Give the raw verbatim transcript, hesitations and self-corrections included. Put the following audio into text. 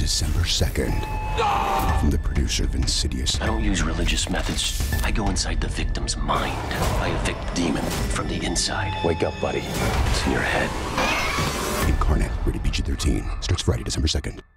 December second. From the producer of Insidious. I don't use religious methods. I go inside the victim's mind. I evict demon from the inside. Wake up, buddy. It's in your head. Incarnate, rated P G thirteen. Starts Friday, December second.